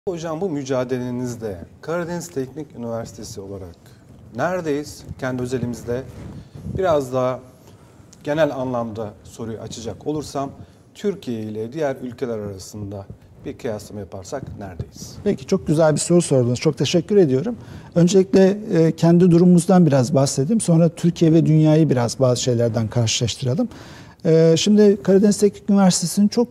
Hocam bu mücadelenizde Karadeniz Teknik Üniversitesi olarak neredeyiz kendi özelimizde? Biraz daha genel anlamda soruyu açacak olursam Türkiye ile diğer ülkeler arasında bir kıyaslama yaparsak neredeyiz? Peki, çok güzel bir soru sordunuz. Çok teşekkür ediyorum. Öncelikle kendi durumumuzdan biraz bahsedeyim. Sonra Türkiye ve dünyayı biraz bazı şeylerden karşılaştıralım. Şimdi Karadeniz Teknik Üniversitesi'nin çok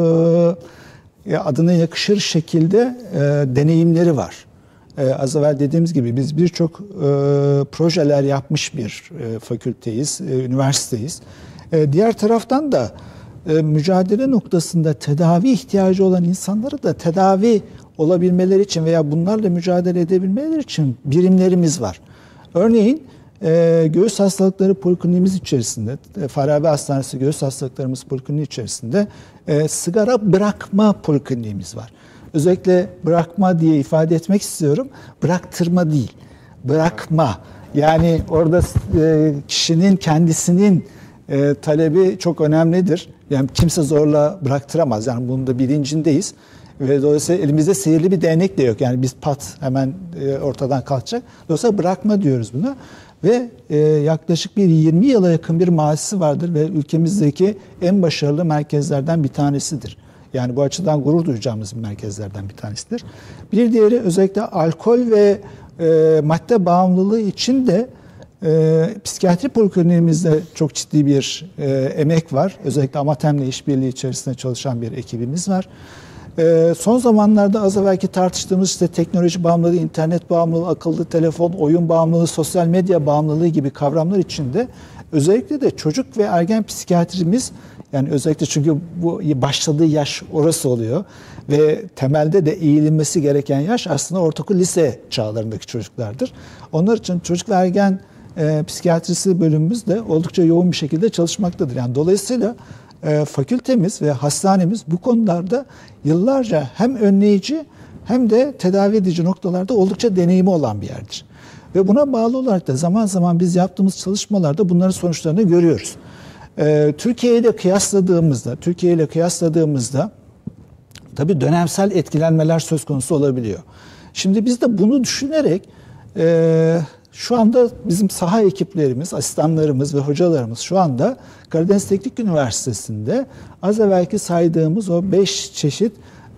adına yakışır şekilde deneyimleri var. Az evvel dediğimiz gibi biz birçok projeler yapmış bir fakülteyiz, üniversiteyiz. Diğer taraftan da mücadele noktasında tedavi ihtiyacı olan insanları da tedavi olabilmeleri için veya bunlarla mücadele edebilmeleri için birimlerimiz var. Örneğin göğüs hastalıkları polikliniğimiz içerisinde, Farabi Hastanesi göğüs hastalıklarımız polikliniği içerisinde sigara bırakma polikliniğimiz var. Özellikle bırakma diye ifade etmek istiyorum. Bıraktırma değil, bırakma. Yani orada kişinin kendisinin talebi çok önemlidir. Yani kimse zorla bıraktıramaz. Yani bunun da bilincindeyiz. Ve dolayısıyla elimizde sihirli bir değnek de yok. Yani biz pat hemen ortadan kalkacak. Dolayısıyla bırakma diyoruz buna. Ve yaklaşık bir 20 yıla yakın bir mazisi vardır ve ülkemizdeki en başarılı merkezlerden bir tanesidir. Yani bu açıdan gurur duyacağımız merkezlerden bir tanesidir. Bir diğeri özellikle alkol ve madde bağımlılığı için de psikiyatri polikliniğimizde çok ciddi bir emek var. Özellikle Amatem'le işbirliği içerisinde çalışan bir ekibimiz var. Son zamanlarda az evvelki tartıştığımız işte teknoloji bağımlılığı, internet bağımlılığı, akıllı telefon, oyun bağımlılığı, sosyal medya bağımlılığı gibi kavramlar içinde özellikle de çocuk ve ergen psikiyatrimiz, yani özellikle çünkü bu başladığı yaş orası oluyor ve temelde de eğilinmesi gereken yaş aslında ortaokul lise çağlarındaki çocuklardır. Onlar için çocuk ve ergen psikiyatrisi bölümümüz de oldukça yoğun bir şekilde çalışmaktadır. Yani dolayısıyla fakültemiz ve hastanemiz bu konularda yıllarca hem önleyici hem de tedavi edici noktalarda oldukça deneyimi olan bir yerdir. Ve buna bağlı olarak da zaman zaman biz yaptığımız çalışmalarda bunların sonuçlarını görüyoruz. Türkiye ile kıyasladığımızda tabii dönemsel etkilenmeler söz konusu olabiliyor. Şimdi biz de bunu düşünerek şu anda bizim saha ekiplerimiz, asistanlarımız ve hocalarımız şu anda Karadeniz Teknik Üniversitesi'nde az evvelki saydığımız o 5 çeşit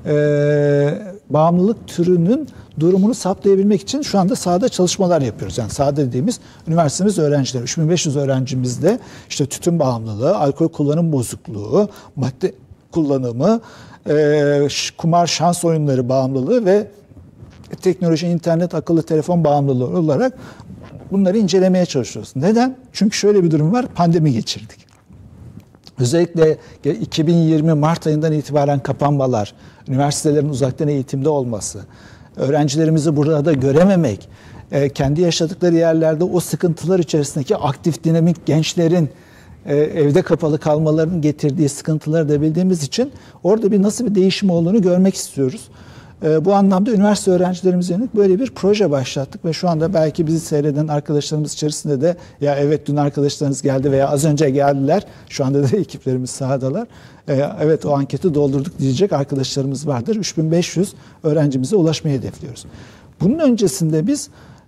bağımlılık türünün durumunu saptayabilmek için şu anda sahada çalışmalar yapıyoruz. Yani sahada dediğimiz üniversitemiz öğrencileri, 3500 öğrencimizde işte tütün bağımlılığı, alkol kullanım bozukluğu, madde kullanımı, kumar şans oyunları bağımlılığı ve teknoloji, internet, akıllı telefon bağımlılığı olarak bunları incelemeye çalışıyoruz. Neden? Çünkü şöyle bir durum var, pandemi geçirdik. Özellikle 2020 Mart ayından itibaren kapanmalar, üniversitelerin uzaktan eğitimde olması, öğrencilerimizi burada görememek, kendi yaşadıkları yerlerde o sıkıntılar içerisindeki aktif, dinamik gençlerin evde kapalı kalmalarının getirdiği sıkıntıları da bildiğimiz için orada nasıl bir değişim olduğunu görmek istiyoruz. Bu anlamda üniversite öğrencilerimize yönelik böyle bir proje başlattık ve şu anda belki bizi seyreden arkadaşlarımız içerisinde de ya evet dün arkadaşlarınız geldi veya az önce geldiler, şu anda da ekiplerimiz sahadalar. Evet o anketi doldurduk diyecek arkadaşlarımız vardır. 3500 öğrencimize ulaşmayı hedefliyoruz. Bunun öncesinde biz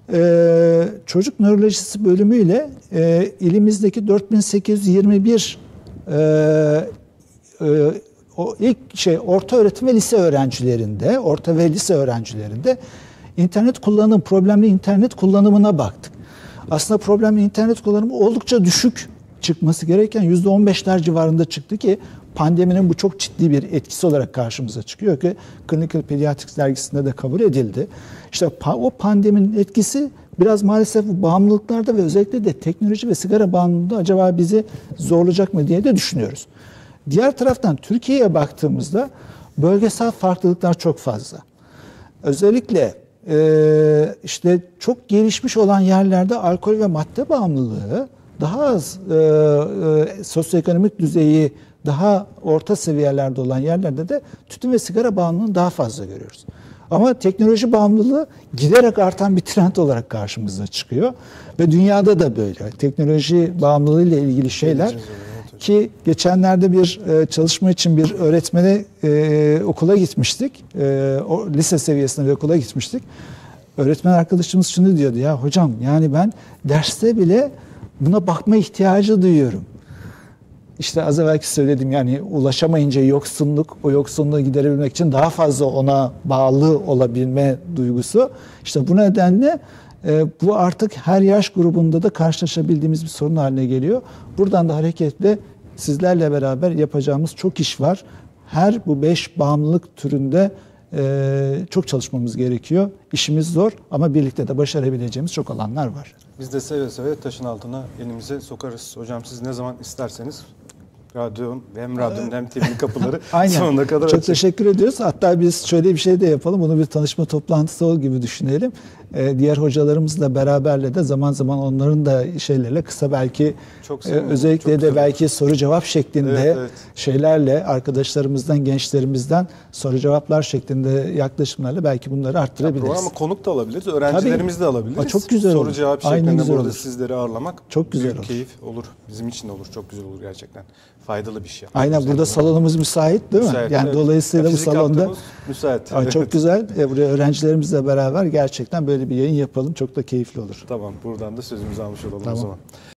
çocuk nörolojisi bölümüyle ilimizdeki 4821 o ilk orta öğretim ve lise öğrencilerinde internet kullanım, problemli internet kullanımına baktık. Aslında problemli internet kullanımı oldukça düşük çıkması gereken %15'ler civarında çıktı ki pandeminin bu çok ciddi bir etkisi olarak karşımıza çıkıyor ki Clinical Pediatrics dergisinde de kabul edildi. İşte o pandeminin etkisi biraz maalesef bu bağımlılıklarda ve özellikle de teknoloji ve sigara bağımlılığında acaba bizi zorlayacak mı diye de düşünüyoruz. Diğer taraftan Türkiye'ye baktığımızda bölgesel farklılıklar çok fazla. Özellikle işte çok gelişmiş olan yerlerde alkol ve madde bağımlılığı daha az, sosyoekonomik düzeyi daha orta seviyelerde olan yerlerde de tütün ve sigara bağımlılığını daha fazla görüyoruz. Ama teknoloji bağımlılığı giderek artan bir trend olarak karşımıza çıkıyor. Ve dünyada da böyle. Teknoloji bağımlılığı ile ilgili şeyler Ki geçenlerde bir çalışma için bir öğretmene okula gitmiştik. O lise seviyesinde bir okula gitmiştik. Öğretmen arkadaşımız şunu diyordu, ya hocam yani ben derste bile buna bakma ihtiyacı duyuyorum. İşte az evvelki söyledim, yani ulaşamayınca yoksunluk, o yoksunluğu giderebilmek için daha fazla ona bağlı olabilme duygusu. İşte bu nedenle bu artık her yaş grubunda da karşılaşabildiğimiz bir sorun haline geliyor. Buradan da hareketle sizlerle beraber yapacağımız çok iş var. Her bu 5 bağımlılık türünde çok çalışmamız gerekiyor. İşimiz zor ama birlikte de başarabileceğimiz çok alanlar var. Biz de seve seve taşın altına elimize sokarız. Hocam siz ne zaman isterseniz radyonun hem TV'nin kapıları sonuna kadar çok açık. teşekkür ediyoruz. Hatta biz şöyle bir şey de yapalım. Bunu bir tanışma toplantısı gibi düşünelim. Diğer hocalarımızla beraberle de zaman zaman onların da şeylerle kısa belki özellikle de belki soru cevap şeklinde şeylerle arkadaşlarımızdan, gençlerimizden soru cevaplar şeklinde yaklaşımlarla belki bunları arttırabiliriz. Programa konuk da alabiliriz, öğrencilerimiz de alabiliriz. Çok güzel soru olur. cevap şeklinde burada sizleri ağırlamak çok güzel büyük olur. Keyif olur. Bizim için de olur. Çok güzel olur gerçekten. Faydalı bir şey. Aynen, burada salonumuz müsait değil mi? Müsait, yani dolayısıyla bu salonda müsait. Çok güzel. Buraya öğrencilerimizle beraber gerçekten böyle bir yayın yapalım. Çok da keyifli olur. Tamam, buradan da sözümüzü almış olalım o zaman.